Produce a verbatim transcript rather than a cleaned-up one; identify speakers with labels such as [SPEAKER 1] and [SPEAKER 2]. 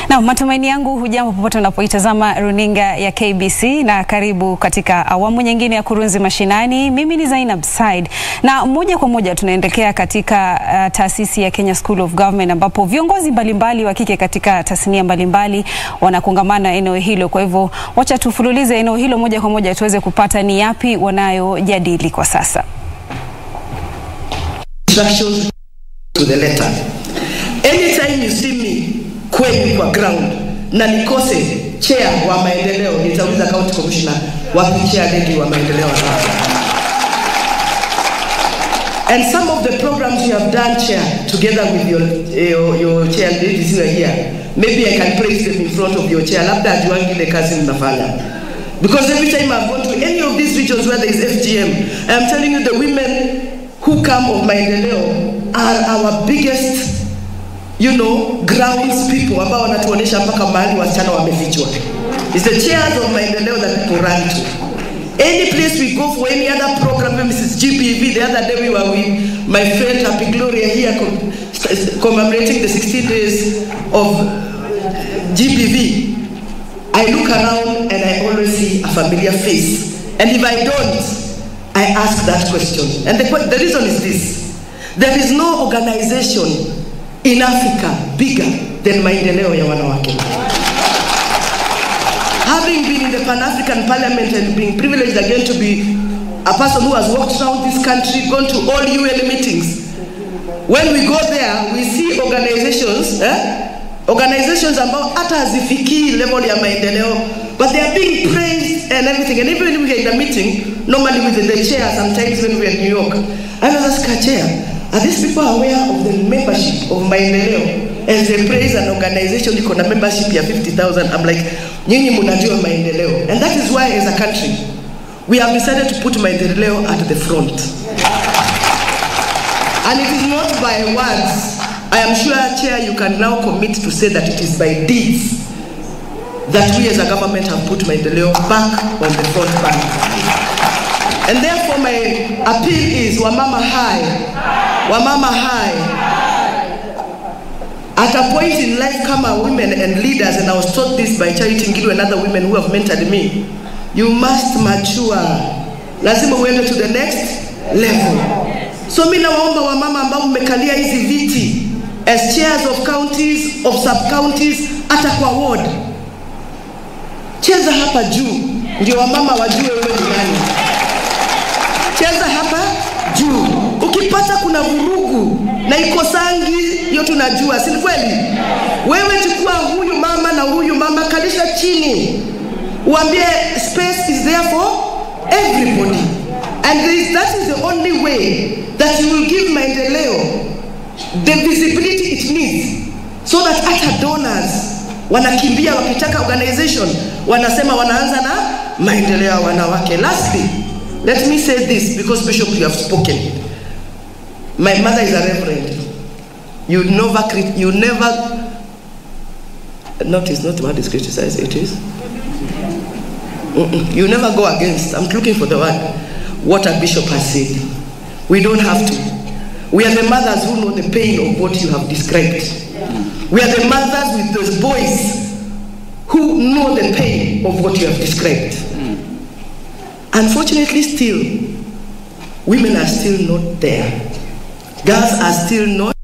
[SPEAKER 1] Na matumaini yangu hujambo popote unapoitazama runinga ya K B C na karibu katika awamu nyingine ya Kurunzi Mashinani. Mimi ni Zainab Said na moja kwa moja tunaendelea katika uh, taasisi ya Kenya School of Government ambapo viongozi mbalimbali wa kike katika tasnia mbalimbali wanakongamana eneo hilo. Kwa hivyo wacha tufululize eneo hilo moja kwa moja tuweze kupata ni yapi wanayojadili kwa sasa.
[SPEAKER 2] Instructions to the letter. Anytime you see me kweli kwa ground na nikose chair wa maendeleo, nitauliza county commissioner wapi chair lady wa maendeleo hapa. And some of the programs you have done, chair, together with your your, your chair ladies who are here, maybe I can praise them in front of your chair. Labda ajuangi ile kazi mnafanya. Because every time I've gone to any of these regions where there is F G M, I'm telling you the women who come of maendeleo are our biggest, you know, grounds people ambao wanatuonesha mpaka mahali wasichana wamefichwa. It's the chairs of maendeleo that people run to. Any place we go for any other program, Missus G B V, the other day we were with my friend Happy Gloria here commemorating the sixteen days of G B V. I look around and I always see a familiar face. And if I don't, I ask that question. And the, the reason is this. There is no organization in Africa bigger than maendeleo ya wanawake. Having been in the Pan-African Parliament and being privileged again to be a person who has walked around this country, gone to all U N meetings, when we go there, we see organizations, eh? organizations ambao hata hazifikii level ya maendeleo, but they are being praised and everything. And even when we are in a meeting, normally with the chair, sometimes when we are in New York, I was asking chair, are these people aware of the membership of maendeleo? As they praise an organization, you can a membership of fifty thousand. I'm like, nyinyi munajua maendeleo. And that is why as a country, we have decided to put maendeleo at the front. And it is not by words. I am sure, Chair, you can now commit to say that it is by deeds that we as a government have put maendeleo back on the front bank. And therefore my appeal is Wamama high, Wamama high. At a point in life, come our women and leaders, and I was taught this by Charity Ngilu and other women who have mentored me. You must mature. Lazima uende to the next level. So mimi nawaomba wamama ambao mmekalia hizi viti as chairs of counties, of sub-counties, hata kwa ward. Cheza hapa juu, ndio wamama wajue wewe ni nani. Cheza hapa juu. Ukipata kuna vurugu na ikosangi, hiyo tunajua, si kweli? Wewe chukua huyu mama na huyu mama, kalisha chini. Uambie space is there for everybody. And this, that is the only way that you will give maendeleo the visibility it needs, so that hata donors wanakimbia wakitaka organization wanasema wanaanza na maendeleo ya wanawake. Lastly, let me say this, because Bishop, you have spoken. My mother is a reverend. You never, you never, not is not what is criticized, it is. Mm-mm. You never go against. I'm looking for the word. What a bishop has said. We don't have to. We are the mothers who know the pain of what you have described. We are the mothers with those boys who know the pain of what you have described. Unfortunately, still, women are still not there. Girls are still not